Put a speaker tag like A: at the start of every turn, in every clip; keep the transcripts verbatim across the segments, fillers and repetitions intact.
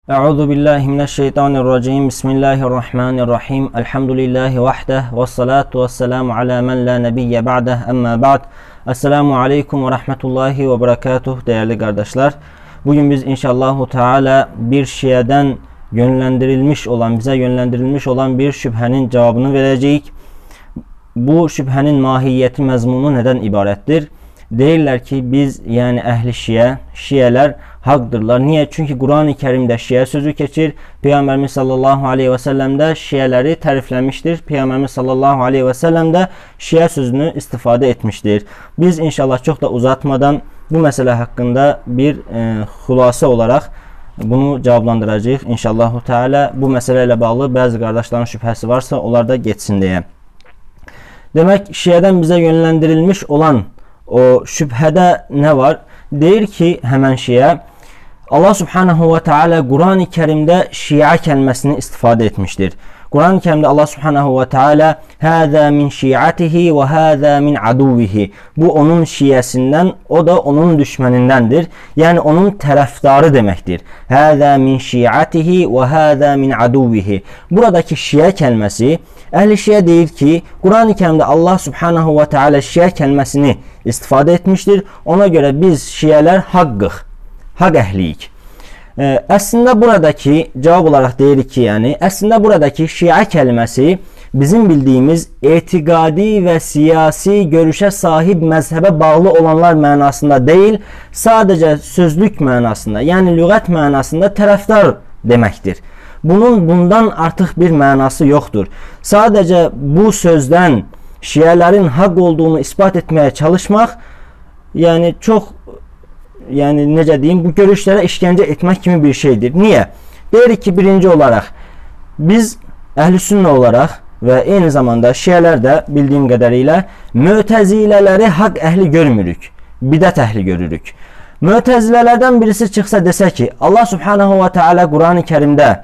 A: Euzu billahi mineşşeytanirracim. Bismillahirrahmanirrahim. Elhamdülillahi vahde ve salatu vesselamu ala men la nebiyye ba'de. Amma ba'd. Esselamu aleyküm ve rahmetullahi ve berekatuh değerli kardeşler. Bugün biz inşallahu teala bir Şia'dan yönlendirilmiş olan, bize yönlendirilmiş olan bir şüphenin cevabını vereceğiz. Bu şüphenin mahiyeti, mezmunu neden ibarettir? Deyirlər ki, biz yani ehli Şia, Şialar haqdırlar. Niye? Çünkü Kur'an-ı Kerim'de Şia sözü geçir. Peygamberimiz sallallahu aleyhi ve sellem de Şiaları tərifləmiştir. Peygamberimiz sallallahu aleyhi ve sellem de Şia sözünü istifade etmiştir. Biz inşallah çok da uzatmadan bu mesele hakkında bir e, xulasa olarak bunu cevaplandıracağıq. İnşallahu Teala bu meseleyle bağlı bazı kardeşlerin şüphesi varsa onlar da geçsin diye. Demek Şia'dan bize yönlendirilmiş olan o şüphede ne var? Deyir ki hemen Şia, Allah Subhanahu ve Teala Kur'an-ı Kerim'de Şia kelimesini istifade etmiştir. Kur'an-ı Kerim'de Allah Subhanahu ve Teala "Hâzâ min şi'atihi ve hâzâ min aduvihi." Bu onun şiesinden, o da onun düşmanındandır. Yani onun taraftarı demektir. "Hâzâ min şi'atihi ve hâzâ min aduvihi." Buradaki Şia kelimesi, Ehl-i Şia deyir ki Kur'an-ı Kerim'de Allah Subhanahu ve Teala Şia kelimesini istifade etmiştir. Ona göre biz Şialar haqqıq, haq əhliyik. Ee, aslında buradaki cevap olarak deyirik ki yani aslında buradaki Şia kelimesi bizim bildiğimiz etikadi ve siyasi görüşe sahip mezhebe bağlı olanlar manasında değil, sadece sözlük manasında yani lügat manasında taraftar demektir. Bunun bundan artık bir manası yoktur. Sadece bu sözden Şiaların hak olduğunu ispat etmeye çalışmak yani çok yani necə deyim, bu görüşlere işkence etmek gibi bir şeydir. Niye? Deyirik ki birinci olarak biz Ehl-i Sünne olarak ve aynı zamanda Şialar da bildiğim kadarıyla Mütezileleri hak ehli görmürük. Bidat ehli görürük. Mütezilelerden birisi çıksa dese ki Allah Subhanahu ve Teala Kur'an-ı Kerim'de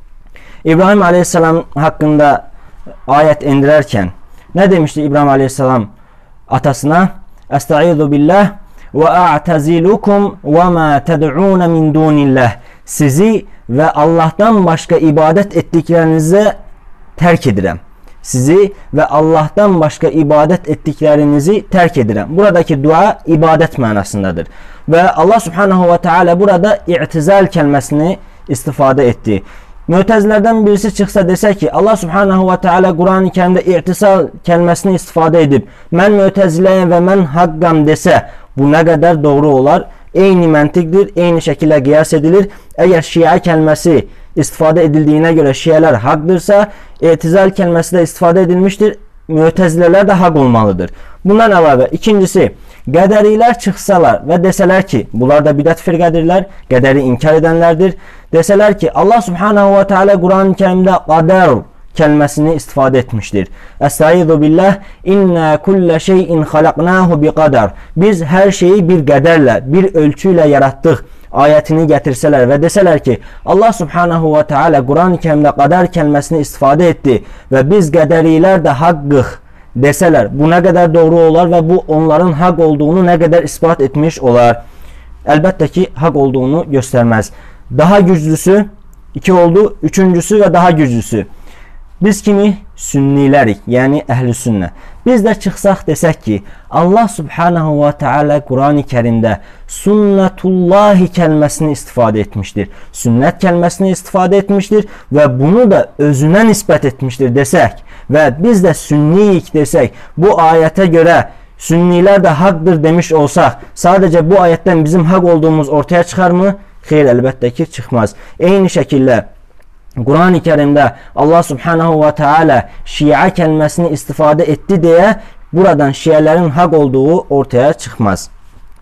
A: İbrahim Aleyhisselam hakkında ayet indirerken ne demişti İbrahim Aleyhisselam atasına? Estaizu billah ve a'tazilukum ve ma ted'un min dunillah. Sizi ve Allah'tan başka ibadet ettiklerinizi terk edirəm. Sizi ve Allah'tan başka ibadet ettiklerinizi terk edirəm. Buradaki dua ibadet manasındadır. Ve Allah Subhanahu ve Teala burada i'tizal kelimesini istifade etti. Mütezilerden birisi çıksa dese ki Allah Subhanahu ve Teala Kur'an-ı Kerim'de i'tisal kelimesini istifade edip men mütezileyim ve men hakkam dese bu ne kadar doğru olar? Eyni mentikdir, eyni şekilde kıyas edilir. Eğer Şia kelimesi istifade edildiğine göre Şialar haktırsa i'tizal kelimesi de istifade edilmiştir. Mütezileler de hak olmalıdır. Bundan əlavə ikincisi qədəriler çıksalar ve deseler ki bunlar da bidat firqədirlər, qədəri inkar edenlerdir. Deseler ki Allah Subhanahu ve Teala Kur'an-ı Kerim'de qader kelimesini istifade etmiştir. Estaizu billah inna kulle şeyin halaknahu bi qadar. Biz her şeyi bir qədərlə, bir ölçüyle yarattık ayetini getirseler ve deseler ki Allah Subhanahu ve Teala Kur'an-ı Kerim'de kader kelimesini istifade etti ve biz qədəriler de haqqıq deseler bu ne kadar doğru olar ve bu onların hak olduğunu ne kadar ispat etmiş olar? Elbette ki hak olduğunu göstermez. Daha güçlüsü iki oldu. Üçüncüsü ve daha güçlüsü. Biz kimi? Sünnilərik. Yani Ehl-i Sünne. Biz de çıksaq desek ki Allah Subhanahu ve Teala Kur'an-ı Kerim'de sünnetullahi kelimesini istifade etmiştir. Sünnet kelimesini istifade etmiştir ve bunu da özüne nispet etmiştir desek ve biz de sünniyik desek bu ayete göre sünniler de haktır demiş olsak sadece bu ayetten bizim hak olduğumuz ortaya çıkar mı? Hayır, elbette ki çıkmaz. Aynı şekilde Kur'an-ı Kerim'de Allah Subhanahu ve Teala Şia kelimesini istifade etti diye buradan Şiaların hak olduğu ortaya çıkmaz.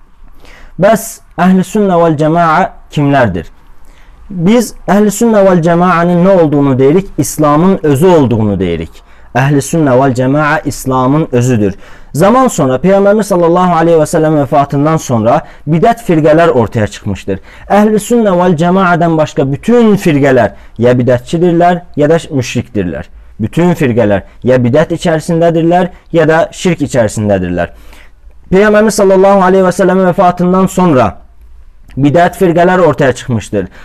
A: Bes Ehl-i Sünne vel Cema'a kimlerdir? Biz Ehl-i Sünne vel Cema'nın ne olduğunu deyirik? İslam'ın özü olduğunu deyirik. Ehl-i Sünne vel Cema'a İslam'ın özüdür. Zaman sonra Peygamberimiz sallallahu aleyhi ve sellem vefatından sonra bidat firqeler ortaya çıkmıştır. Ehl-i Sünne vel Cemaa'dan başka bütün firqeler ya bidatçidirler ya da müşriktirler. Bütün firqeler ya bidat içerisindedirler ya da şirk içerisindedirler. Peygamberimiz sallallahu aleyhi ve sellem vefatından sonra bidat firqeler ortaya çıkmıştır.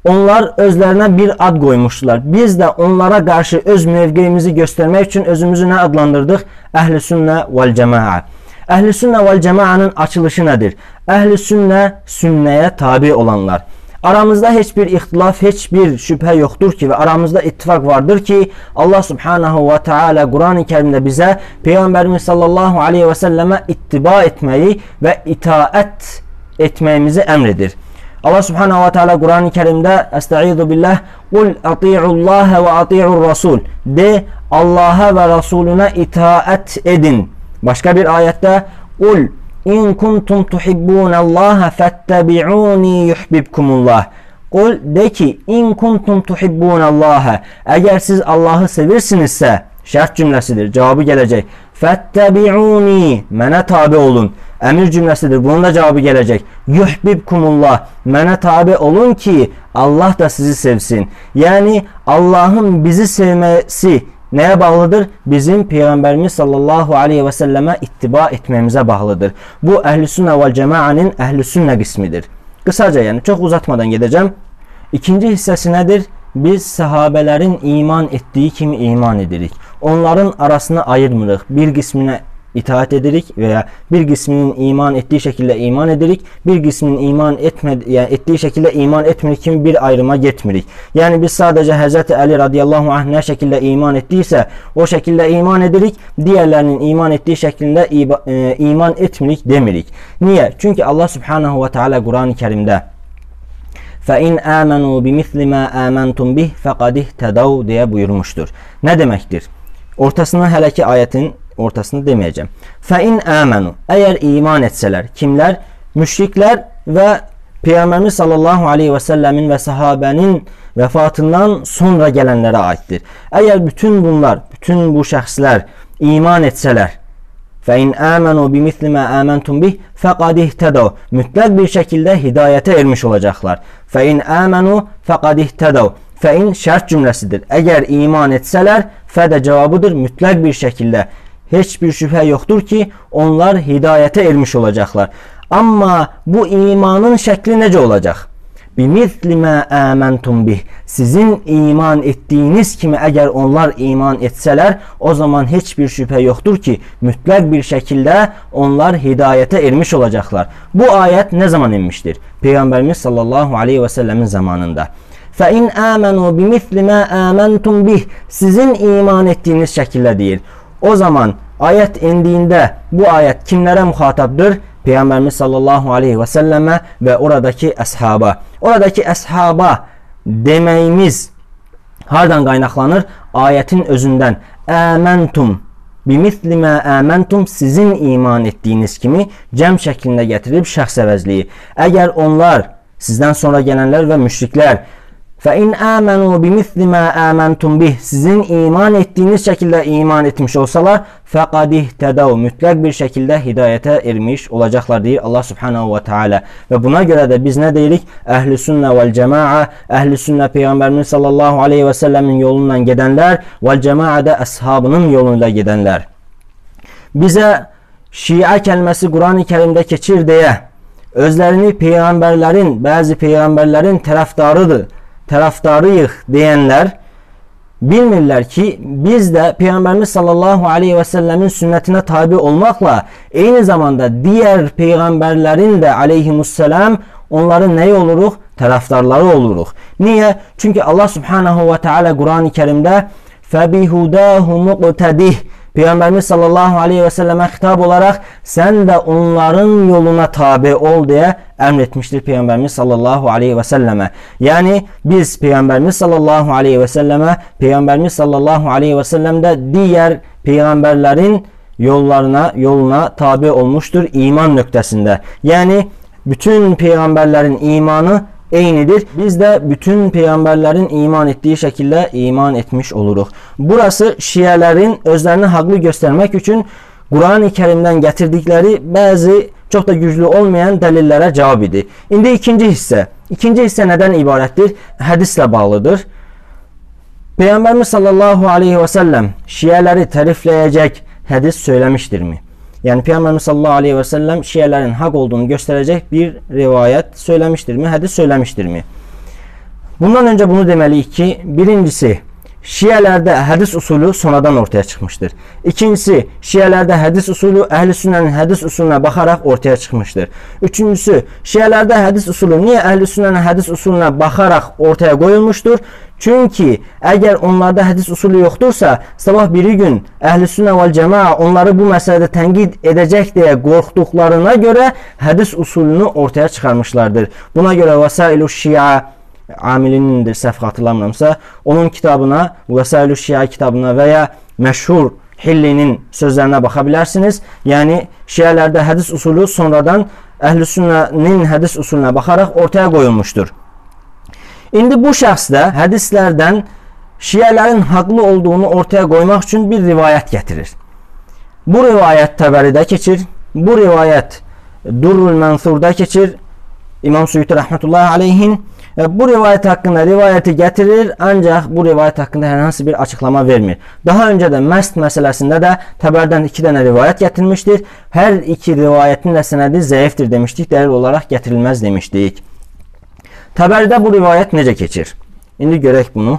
A: Onlar özlerine bir ad koymuşlar. Biz de onlara karşı öz mevqeyimizi göstermek için özümüzü ne adlandırdık? Ehl-i sünne vel cema'a. Ehl-i sünne vel cema'nın açılışı nedir? Ehl-i sünne, sünneye tabi olanlar. Aramızda hiçbir ihtilaf, hiçbir şüphe yoktur ki ve aramızda ittifak vardır ki Allah Subhanahu ve Teala Kur'an-ı Kerim'de bize Peygamberimiz sallallahu aleyhi ve selleme ittiba etmeyi ve itaat etmemizi emredir. Allah Subhanahu ve Teala Kur'an-ı Kerim'de Estaizu billah Kul ati'ullaha ve ati'ur rasul de Allah'a ve Resulüne itaat edin. Başka bir ayette Kul İn kuntum tuhibbunallaha fettabi'uni yuhibbukumullah. Kul de ki in kuntum tuhibbunallaha, eğer siz Allah'ı sevirsinizse, şart cümlesidir, cevabı gelecek. Fettabi'uni, mene tabi olun. Emir cümlesidir, bunun da cevabı gelecek. Yuhibbukumullah, mene tabi olun ki Allah da sizi sevsin. Yani Allah'ın bizi sevmesi neye bağlıdır? Bizim Peygamberimiz sallallahu aleyhi ve selleme ittiba etmemize bağlıdır. Bu ehl-i sünne vel cemaa'nın ehl-i sünne kısmidir. Kısaca, yani çok uzatmadan gideceğim. İkinci hissesi nedir? Biz sahabelerin iman ettiği kimi iman edirik. Onların arasını ayırmırıq. Bir kısmine itaat edirik veya bir kısmının iman ettiği şekilde iman edirik. Bir kısmının iman etmedi, yani ettiği şekilde iman etmirik kimi bir ayrıma getmirik. Yani biz sadece Hazreti Ali radıyallahu anh ne şekilde iman ettiyse o şekilde iman edirik. Diğerlerinin iman ettiği şekilde e, iman etmirik demirik. Niye? Çünkü Allah Subhanahu ve Teala Kur'an-ı Kerim'de فَاِنْ آمَنُوا بِمِثْلِ مَا آمَنْتُمْ بِهِ فَقَدْ اِهْتَدَوْا diye buyurmuştur. Ne demektir? Ortasını, hele ki ayetin ortasını demeyeceğim. فَاِنْ آمَنُوا, eğer iman etseler, kimler? Müşrikler ve Peygamberimiz sallallahu aleyhi ve sellemin ve sahabenin vefatından sonra gelenlere aittir. Eğer bütün bunlar, bütün bu şəxslər iman etseler, فَاِنْ آمَنُوا بِمِثْلِ مَا آمَنْتُمْ بِهِ فَقَدْ اِهْتَدَوْا, mütlak bir şekilde hidayete ermiş olacaklar. فَاِنْ آمَنُوا فَقَدْ اِهْتَدَوْا. Fe'in şart cümlesidir. Eğer iman etseler, fe de cevabıdır. Mütlak bir şekilde hiçbir şüphe yoktur ki onlar hidayete ermiş olacaklar. Ama bu imanın şekli nece olacak? Bimithli ma amantum bih. Sizin iman ettiğiniz kimi eğer onlar iman etseler, o zaman hiçbir şüphe yoktur ki mütlak bir şekilde onlar hidayete ermiş olacaklar. Bu ayet ne zaman inmiştir? Peygamberimiz sallallahu aleyhi ve sellemin zamanında. فَاِنْ آمَنُوا بِمِثْلِ مَا آمَنْتُمْ bih. Sizin iman ettiğiniz şekilde değil. O zaman ayet indiğinde bu ayet kimlere muhataptır? Peygamberimiz sallallahu aleyhi ve selleme ve oradaki ashaba. Oradaki ashaba demeyimiz hardan qaynaqlanır? Ayetin özünden. Âmentum bimisli ma âmentum, sizin iman ettiğiniz kimi cem şeklinde getirip şəxs əvəzliyi. Eğer onlar, sizden sonra gelenler ve müşrikler, فَاِنْ آمَنُوا بِمِثْلِ مَا آمَنْتُمْ bih, sizin iman ettiğiniz şekilde iman etmiş olsalar, فَقَدْ اِهْتَدَوْا, mütlak bir şekilde hidayete ermiş olacaklar diye Allah Subhanahu ve Teala. Ve buna göre de biz ne deyirik? Ehl-i sünne vel cema'a, ehl-i sünne Peygamberimiz sallallahu aleyhi ve sellemin yolundan gidenler, vel cema'a da ashabının yoluyla gidenler. Bize Şia kelimesi Kur'an-ı Kerim'de keçir diye, özlerini peygamberlerin, bazı peygamberlerin taraftarıdır, taraftarıyıq diyenler bilmirlər ki biz de Peygamberimiz sallallahu aleyhi ve sellemin sünnetine tabi olmakla aynı zamanda diğer peygamberlerin de aleyhimusselam onların neyi oluruq? Taraftarları oluruq. Niye? Çünkü Allah Subhanahu ve Teala Kur'an-ı Kerim'de فَبِهُدَاهُ مُقْتَدِهِ, Peygamberimiz sallallahu aleyhi ve selleme hitap olarak sen de onların yoluna tabi ol diye emretmiştir Peygamberimiz sallallahu aleyhi ve selleme. Yani biz Peygamberimiz sallallahu aleyhi ve selleme, Peygamberimiz sallallahu aleyhi ve sellem de diğer peygamberlerin yollarına, yoluna tabi olmuştur iman noktasında. Yani bütün peygamberlerin imanı eynidir. Biz de bütün peygamberlerin iman ettiği şekilde iman etmiş oluruz. Burası Şiələrin özlerini haklı göstermek için Kur'an-ı Kerim'den getirdikleri bazı çok da güçlü olmayan delillere cevap idi. İndi ikinci hisse. İkinci hisse neden ibarettir? Hadisle bağlıdır. Peygamberimiz sallallahu aleyhi ve sellem Şiələri tərifləyəcək hadis söylemiştir mi? Yani Peygamberimiz sallallahu aleyhi ve sellem Şiələrin hak olduğunu gösterecek bir rivayet söylemiştir mi? Hadis söylemiştir mi? Bundan önce bunu demeliyik ki, birincisi, Şiələrdə hədis usulü sonradan ortaya çıxmışdır. İkincisi, Şiələrdə hədis usulü Əhl-i Sünnənin hədis usuluna baxaraq ortaya çıxmışdır. Üçüncüsü, Şiələrdə hədis usulü niyə Əhl-i Sünnənin hədis usuluna baxaraq ortaya qoyulmuşdur? Çünki əgər onlarda hədis usulü yoxdursa, sabah biri gün Əhl-i Sünnə vəl Cəmaa onları bu məsələdə tənqid edəcək deyə qorxduqlarına görə hədis usulunu ortaya çıxarmışlardır. Buna görə Vəsailu Şia Amilinindir, səhv xatırlamıramsa, onun kitabına, Vəsailu Şia kitabına və ya məşhur Hillinin sözlərinə baxa bilərsiniz. Yəni, Şiələrdə hədis usulü sonradan Əhl-i Sünnənin hədis usuluna baxaraq ortaya qoyulmuşdur. İndi bu şəxs də hədislərdən Şiələrin haqlı olduğunu ortaya qoymaq üçün bir rivayət gətirir. Bu rivayət Təbəridə keçir, bu rivayət Durrul Mənsurda keçir, İmam Suyuti rəhmətullahi aleyhin. Bu rivayət haqqında rivayəti gətirir, ancaq bu rivayət haqqında hər hansı bir açıqlama vermir. Daha öncə də məst məsələsində də Təbərdən iki dənə rivayət gətirmişdir. Hər iki rivayətin də sənədi zəifdir demişdik, dəlil olaraq gətirilməz demişdik. Təbəridə bu rivayət necə keçir? İndi görək bunu.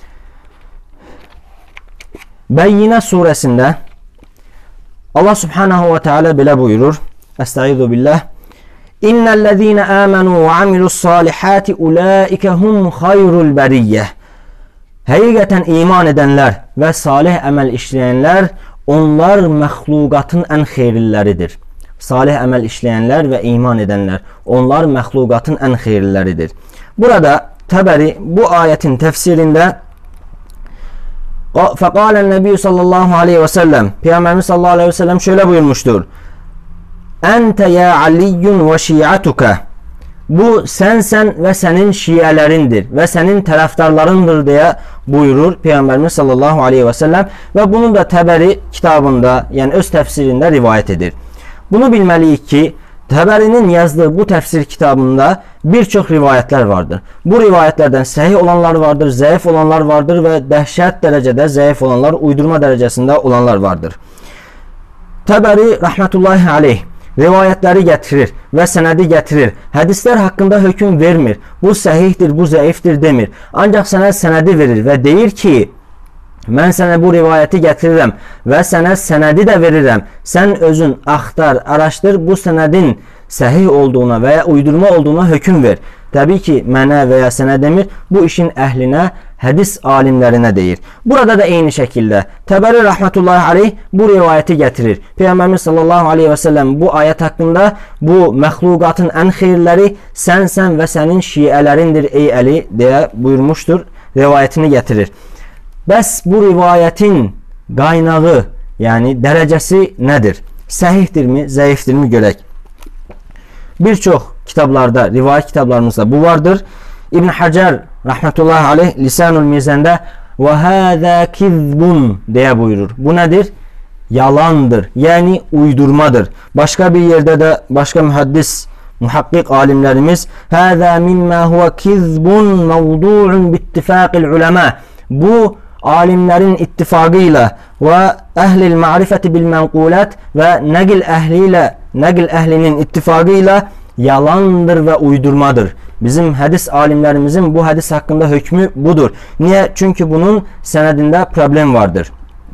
A: Bəyyinə surəsində Allah subhanahu wa ta'ala belə buyurur. Estaizu billah. İnnellezîne âmenû ve amilussâlihâti ulâike hum hayrul beriyyeh. Həqiqətən iman edənlər və salih əməl işləyənlər, onlar məxluqatın ən xeyirliləridir. Salih əməl işləyənlər və iman edənlər, onlar məxluqatın ən xeyirliləridir. Burada Təbəri bu ayətin təfsirində Fəqalən Nəbi sallallahu aleyhi və səlləm, Peyğəmbərimiz sallallahu aleyhi və səlləm şöyle buyurmuşdur. Əntə ya aliyyun və şiatuka. Bu sənsən və sənin şiələrindir və sənin tərəfdarlarındır deyə buyurur Peyğəmbərimiz sallallahu aleyhi və səlləm və bunu da Təbəri kitabında, yəni öz təfsirində rivayət edir. Bunu bilməliyik ki, Təbərinin yazdığı bu təfsir kitabında bir çox rivayətlər vardır. Bu rivayətlərdən səhih olanlar vardır, zəif olanlar vardır və dəhşət dərəcədə zəif olanlar, uydurma dərəcəsində olanlar vardır. Təbəri rəhmətullahi aleyh rivayətləri gətirir və sənədi gətirir. Hədislər haqqında hökm vermir. Bu səhihdir, bu zəifdir demir. Ancaq sənə sənədi verir və deyir ki, mən sənə bu rivayəti gətirirəm və sənə sənədi də verirəm. Sən özün axtar, araşdır, bu sənədin səhih olduğuna və ya uydurma olduğuna hökm ver. Təbii ki, mənə və ya sənə demir, bu işin əhlinə, hədis alimlərinə deyir. Burada da eyni şəkildə Təbəri rəhmətullahi aleyh bu rivayəti gətirir. Peyğəmbərimiz sallallahu aleyhi və səlləm bu ayət haqqında bu məxluqatın ən xeyirləri sənsən və sənin şiələrindir ey Əli deyə buyurmuşdur, rivayətini gətirir. Bəs bu rivayətin qaynağı, yəni dərəcəsi nədir? Səhihdirmi, zəifdirmi görək. Bir çox kitablarda, rivayət kitablarımızda bu vardır. İbn Həcər rəhmətullahi aleyh Lisanul Mizəndə və həzə kizbun deyə buyurur. Bu nədir? Yalandır, yəni uydurmadır. Başqa bir yerdə də başqa mühəddis, muhaqqiq alimlərimiz həzə mimmə huvə kizbun mavdu'un bittifaqil uləmə. Bu alimlərin ittifaqı ilə və əhlil ma'rifəti bil mənqulət və nəql əhli ilə, nəql əhlinin ittifaqı ilə yalandır və uydurmadır. Bizim hədis alimlərimizin bu hədis haqqında hökmü budur. Niyə? Çünki bunun sənədində problem vardır.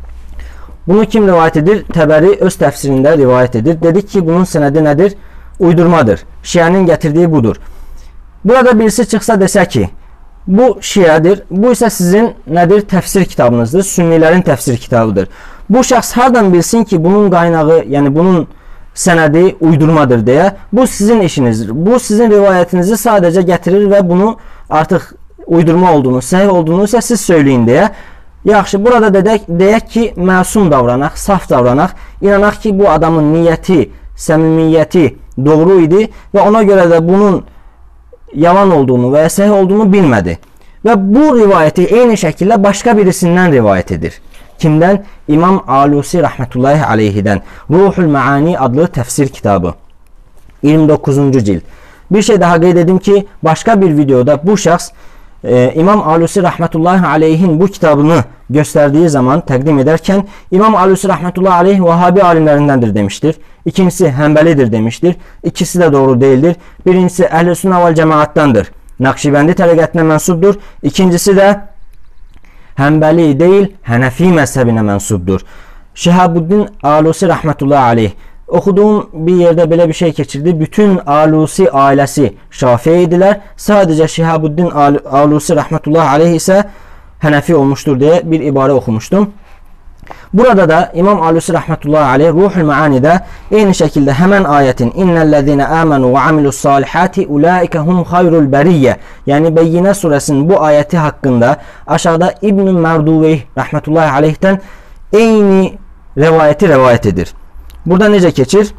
A: Bunu kim rivayət edir? Təbəri öz təfsirində rivayət edir. Dedik ki, bunun sənədi nədir? Uydurmadır. Şiənin gətirdiyi budur. Burada birisi çıxsa desə ki, bu şiədir, bu isə sizin nədir? Təfsir kitabınızdır, sünnilərin təfsir kitabıdır. Bu şəxs hardan bilsin ki, bunun qaynağı, yəni bunun sənədi uydurmadır deyə, bu sizin işinizdir. Bu sizin rivayətinizi sadəcə gətirir və bunu artıq uydurma olduğunu, səhih olduğunu isə siz söyləyin deyə. Yaxşı, burada dedək, deyək ki, məsum davranaq, saf davranaq, inanaq ki, bu adamın niyyəti, səmimiyyəti doğru idi və ona görə də bunun yalan olduğunu və ya səhih olduğunu bilmədi. Və bu rivayəti eyni şəkildə başqa birisindən rivayət edir. Kimdən? İmam Alusi rəhmətullahi aleyhidən. Ruhul Maani adlı təfsir kitabı. iyirmi doqquzuncu cild. Bir şey daha qeyd edim ki, başqa bir videoda bu şəxs e, İmam Alusi rəhmətullahi aleyhin bu kitabını göstərdiyi zaman təqdim edərkən İmam Alusi rəhmətullahi aleyh Vahabi alimlərindəndir demişdir. İkincisi Həmbəlidir demişdir. İkisi də doğru deyildir. Birincisi Əhl-i Sünnə vəl Cemaatdandır. Nakşibendi təriqətinə mənsubdur. İkincisi də Həmbəli deyil, Hənəfi məzhəbinə mənsubdur. Şihabuddin Alusi rəhmətullahi aleyh oxuduğum bir yerdə belə bir şey keçirdi. Bütün Alusi ailəsi Şafii idilər. Sadəcə Şihabuddin Alusi rəhmətullahi aleyh isə Hənəfi olmuşdur deyə bir ibarə oxumuşdum. Burada da İmam Alusi rəhmətullahi aleyh Ruhul Maani'də eyni şəkildə həmən ayətin İnnellezine amenu ve amilus salihati ulaika hum hayrul beriyye, yəni Beyyinə surəsinin bu ayəti haqqında aşağıda İbn Merduveyh rəhmətullahi aleyhdən eyni rivayəti rivayət edir. Burada necə keçir?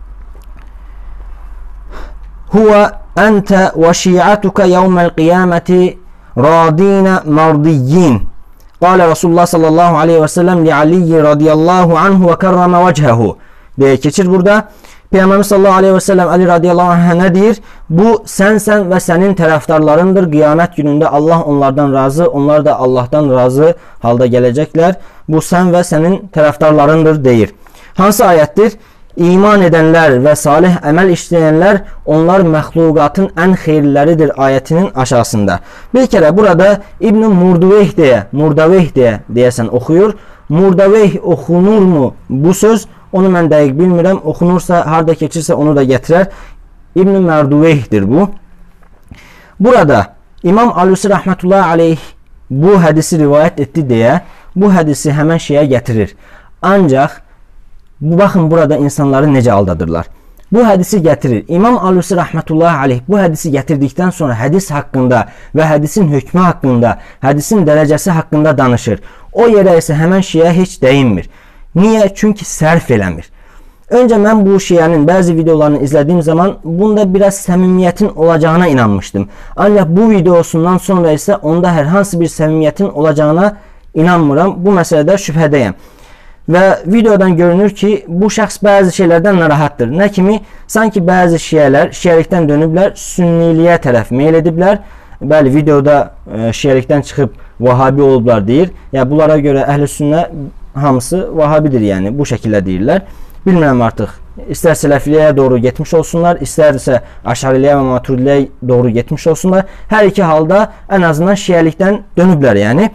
A: Huve ente ve şi'atuke yevmel qiyameti radina mardiyyin. Qala Resulullah sallallahu aleyhi ve sellem li Ali radiyallahu anhu ve kerreme vecehu diye keçir burada. Peygamberimiz sallallahu aleyhi ve sellem Ali radiyallahu anh'a ne deyir? Bu sensen ve senin taraftarlarındır. Kıyamet gününde Allah onlardan razı, onlar da Allah'tan razı halda gelecekler. Bu sen ve senin taraftarlarındır deyir. Hansı ayettir? İman edenler ve salih əməl işleyenler onlar məxluqatın ən xeyirləridir ayətinin aşağısında. Bir kere burada İbn Murdaveyh deyə, Murdaveyh deyə deyəsən oxuyur. Murdaveyh oxunur mu bu söz? Onu mən dəqiq bilmirəm. Oxunursa, harda keçirsə onu da gətirər. İbn Murdaveyhdir bu. Burada İmam Alusi rəhmətullahi aleyh bu hədisi rivayət etdi deyə bu hədisi həmən şeyə gətirir. Ancaq bu baxın burada insanları necə aldadırlar. Bu hədisi gətirir. İmam Alusi rəhmətullahi aleyh bu hədisi gətirdikdən sonra hədis haqqında və hədisin hökmü haqqında, hədisin dərəcəsi haqqında danışır. O yerə isə həmən şeyə heç dəyinmir. Niyə? Çünki sərf eləmir. Öncə mən bu şeyənin bəzi videolarını izlədiyim zaman bunda biraz səmimiyyətin olacağına inanmışdım. Ancaq bu videosundan sonra isə onda hər hansı bir səmimiyyətin olacağına inanmıram. Bu məsələdə şübhədəyəm. Və videodan görünür ki, bu şəxs bəzi şeylərdən narahatdır. Nə kimi? Sanki bəzi şiələr şiəlikdən dönüblər, sünniliyə tərəf meyl ediblər. Bəli, videoda e, şiəlikdən çıxıb vahabi olublar deyir. Ya bunlara görə əhl-i sünnə hamısı vahabidir, yəni bu şəkildə deyirlər. Bilmirəm artıq. İstər sələfiliyə doğru getmiş olsunlar, istərsə aşariliyə və maturidiyə doğru getmiş olsunlar. Hər iki halda ən azından şiəlikdən dönüblər, yəni.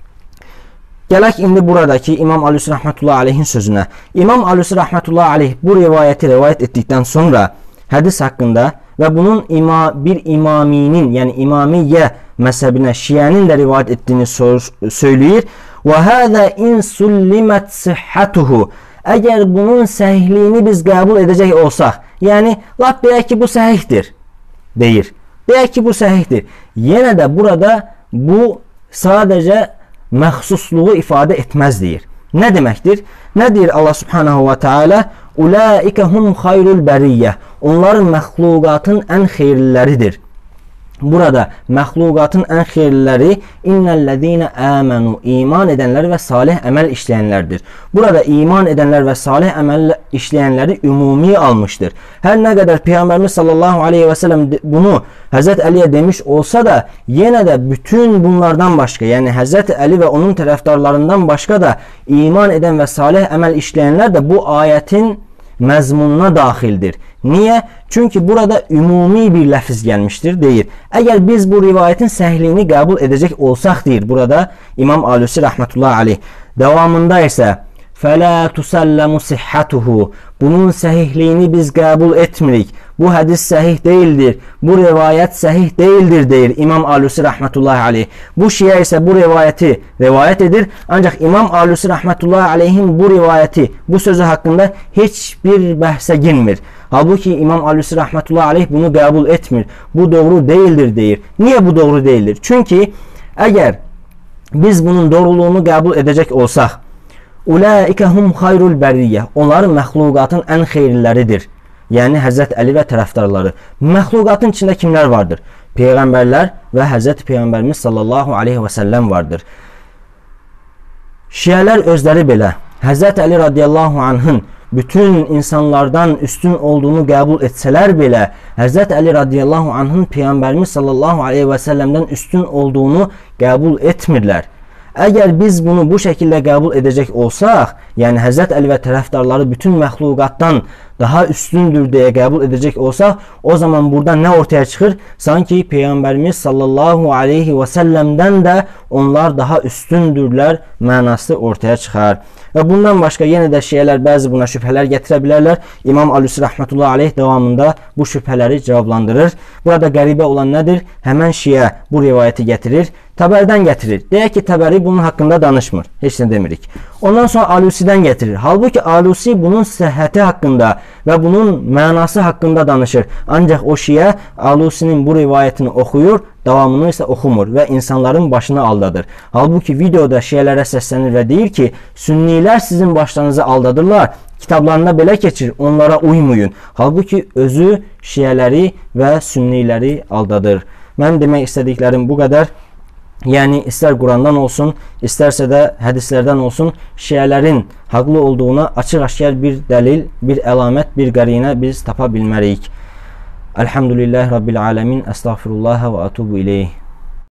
A: Gələk indi buradakı İmam Alusi rəhmətullahi aleyhin sözünə. İmam Alusi rəhmətullahi aleyh bu rivayəti rivayət etdikdən sonra hədis haqqında və bunun ima, bir imaminin, yəni imamiyyə məzhəbinə, şiənin də rivayət etdiyini söyləyir. Və həzə in sullimət sihhatuhu. Əgər bunun səhihliyini biz qəbul edəcək olsaq, yəni lap deyək ki, bu səhihdir, deyir. Deyək ki, bu səhihdir. Yenə də burada bu sadəcə məxsusluğu ifadə etməz deyir. Nə deməkdir? Nə deyir Allah subhanahu wa ta'ala? Ulaika hum hayrul beriyye. Onlar məxluqatın ən xeyirliləridir. Burada məxluqatın ən xeyirliləri innellezine amenu, iman edənlər və salih əməl işləyənlərdir. Burada iman edənlər və salih əməl işləyənləri ümumi almışdır. Hər nə qədər Peyğəmbərimiz sallallahu aleyhi və səlləm bunu Həzrət Əliyə demiş olsa da, yenə də bütün bunlardan başqa, yəni Həzrət Əli və onun tərəfdarlarından başqa da iman edən və salih əməl işləyənlər də bu ayətin məzmununa daxildir. Niyə? Çünki burada ümumi bir ləfz gəlmişdir, deyir. Əgər biz bu rivayətin səhliyini qəbul edəcək olsaq, deyir burada İmam Alusi rəhmətullahi aleyh. Davamında isə fələ tusəlləmu sihhatuhu. Bunun səhihliyini biz qəbul etmirik. Bu hədis səhih deyildir. Bu rivayət səhih deyildir, deyir İmam Alusi rəhmətullahi aleyh. Bu şiə isə bu rivayəti rivayət edir. Ancaq İmam Alusi rəhmətullahi aleyhin bu rivayəti, bu sözü haqqında heç bir bəhsə girmir. Halbuki İmam Alusi rəhmətullahi aleyh bunu qəbul etmir. Bu doğru deyildir, deyir. Niyə bu doğru deyildir? Çünki əgər biz bunun doğruluğunu qəbul edəcək olsaq, ulaika hum hayrul beriyye. Onlar məxluqatın ən xeyirliləridir. Yəni Həzrət Əli və tərəfdarları. Məxluqatın içində kimlər vardır? Peyğəmbərlər və Həzrət Peyğəmbərimiz sallallahu aleyhi və səlləm vardır. Şiələr özləri belə Həzrət Əli radiyallahu anhın bütün insanlardan üstün olduğunu qəbul etsələr belə, Həzrət Əli radiyallahu anhın Peyğəmbərimiz sallallahu aleyhi və səlləmdən üstün olduğunu qəbul etmirlər. Əgər biz bunu bu şəkildə qəbul edəcək olsaq, yəni Həzrət Əli və tərəfdarları bütün məxluqatdan daha üstündür deyə qəbul edəcək olsaq, o zaman burada nə ortaya çıxır? Sanki Peyğəmbərimiz sallallahu aleyhi və səlləmdən də onlar daha üstündürlər mənası ortaya çıxar. Və bundan başqa yenə də şiələr bəzi buna şübhələr gətirə bilərlər. İmam Alusi rəhmətullahi aleyh davamında bu şübhələri cavablandırır. Burada qəribə olan nədir? Həmən şiə bu rivayəti gətirir, Təbəridən gətirir. Deyək ki, Təbəri bunun haqqında danışmır. Heç nə demirik. Ondan sonra Alusidən gətirir. Halbuki Alusi bunun səhhəti haqqında və bunun mənası haqqında danışır. Ancaq o şiə Alusinin bu rivayətini oxuyur, davamını isə oxumur və insanların başını aldadır. Halbuki videoda şiələrə səslənir və deyir ki, sünnilər sizin başlarınızı aldadırlar. Kitablarında belə keçir, onlara uymayın. Halbuki özü şiələri və sünniləri aldadır. Mənim demək istədiklərim bu qədər. Yəni, istər Qurandan olsun, istərsə də hədislərdən olsun, şiələrin haqlı olduğuna açıq-aşkar bir dəlil, bir əlamət, bir qərinə biz tapa bilmərik. Elhamdülillahi Rabbil aləmin, əstəğfirullah və atubu ileyh.